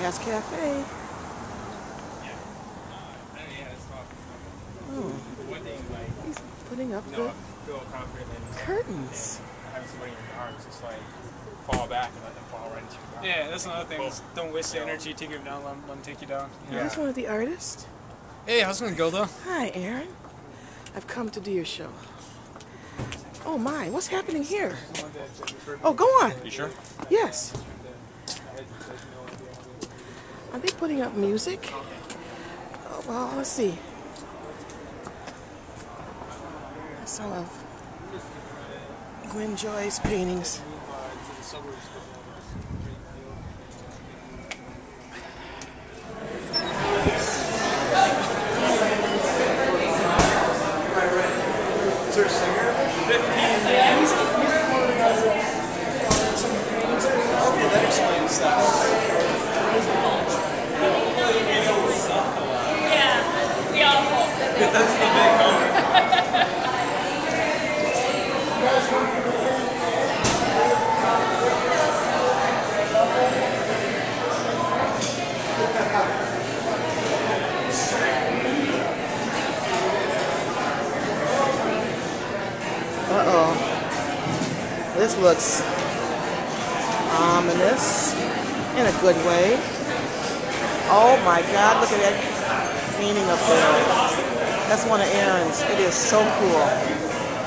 Jazz Cafe. Oh, he's putting up the curtains. Having somebody in your arms, just like fall back and let them fall right into your arms. Yeah, that's another thing. Just don't waste the energy. Take him down. Let him take you down. Yeah. He's one of the artists. Hey, how's it going, Gilda? Hi, Aaron. I've come to do your show. Oh my, what's happening here? Oh, go on. You sure? Yes. Are they putting up music? Oh, well, let's see. Some of Gwen Joy's paintings. Is there a singer? 15. Okay, that explains that. Yeah, we all hope. That's the big hope. Uh-oh. This looks ominous in a good way. Oh my God, look at that painting up there. That's one of Aaron's. It is so cool.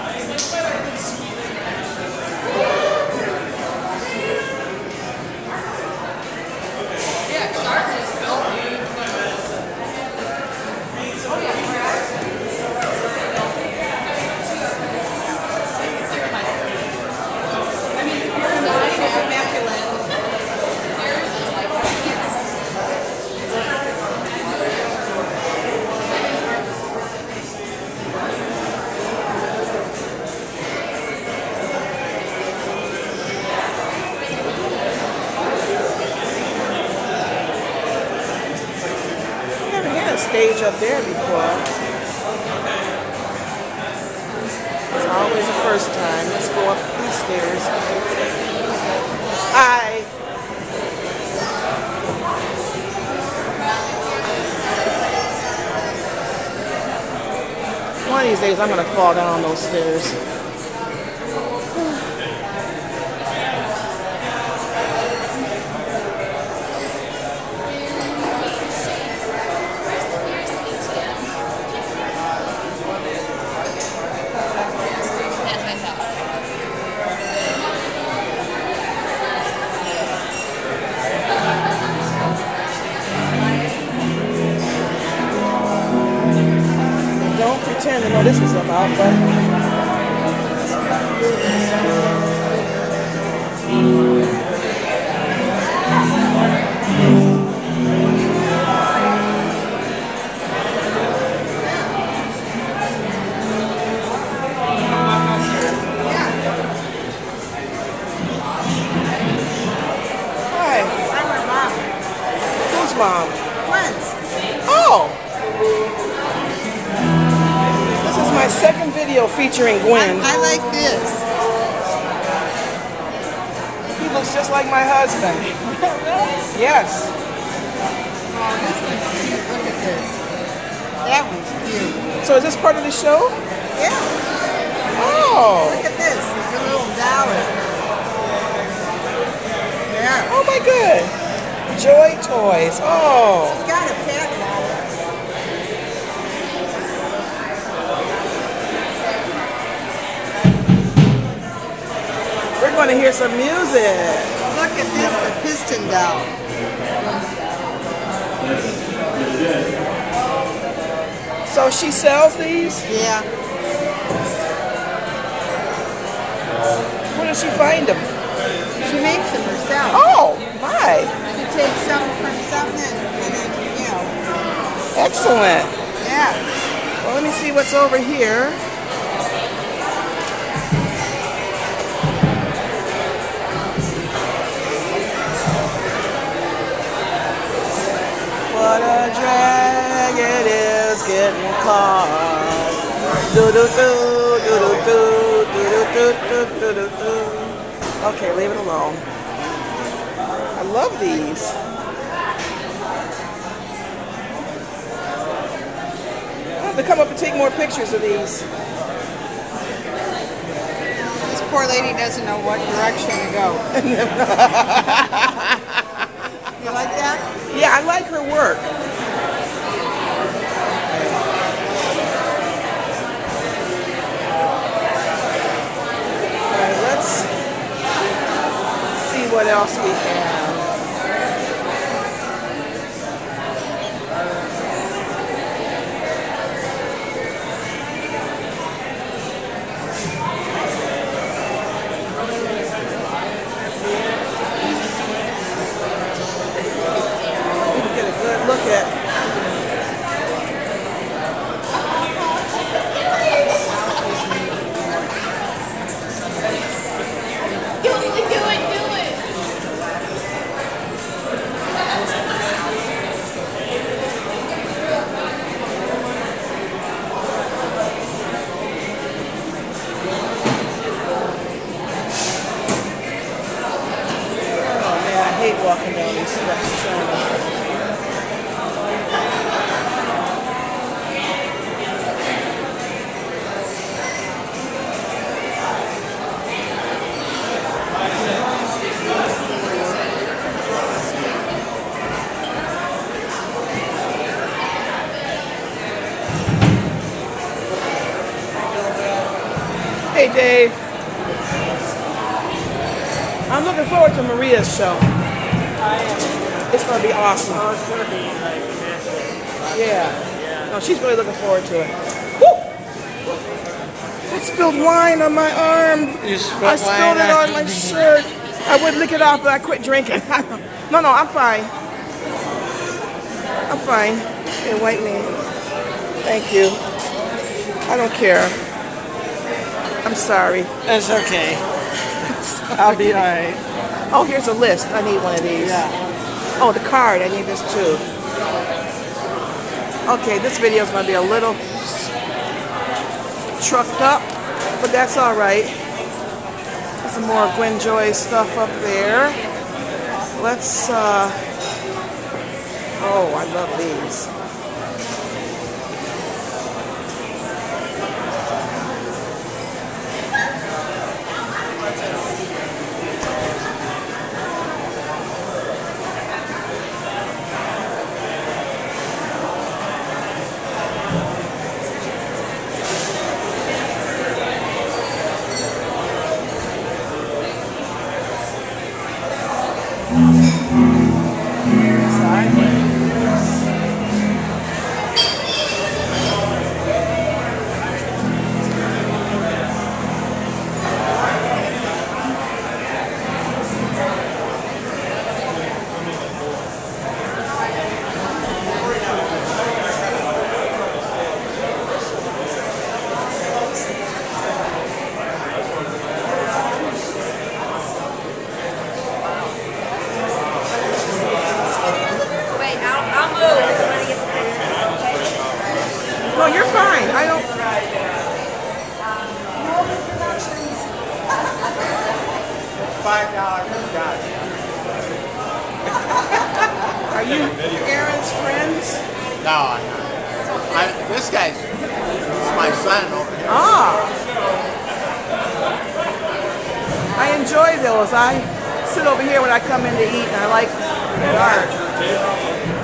Stage up there before. It's always the first time. Let's go up these stairs. Hi. One of these days I'm going to fall down those stairs. Don't pretend to know this is about, but hi. I'm her mom. Who's mom? Gwen's. Oh. This is my second video featuring Gwen. I like this. He looks just like my husband. Really? Yes. Oh, this one's cute. Look at this. That one's cute. So is this part of the show? Yeah. Oh. Look at this. It's a little dollar. Yeah. Oh my good. Joy Toys. Oh. She's got a pet dollar. We're going to hear some music. Look at this, the piston doll. So she sells these? Yeah. Where does she find them? She makes them herself. Oh, my. She takes some from something and then, you know. Excellent. Yeah. Well, let me see what's over here. What a drag it is getting caught. Okay, leave it alone. I love these. to come up and take more pictures of these. This poor lady doesn't know what direction to go. You like that? Yeah, I like her work. All right, let's see what else we have. Look at. Do it. Oh man, I hate walking down these steps. Hey Dave, I'm looking forward to Maria's show. It's going to be awesome. Oh, it's gonna be like massive. Yeah. No, she's really looking forward to it. Woo! I spilled wine on my arm. I spilled it on my shirt. I would lick it off, but I quit drinking. No, I'm fine. I'm fine. Hey, wipe me. Thank you. I don't care. I'm sorry. It's okay. I'll be alright. Oh, here's a list. I need one of these. Yeah. Oh, the card. I need this too. Okay, this video is going to be a little trucked up, but that's all right. There's some more Gwen Joy stuff up there. Let's, oh, I love these. No, you're fine. I don't. $5. Are you Aaron's friends? No, this guy's my son over here. Ah. I enjoy those. I sit over here when I come in to eat, and I like art.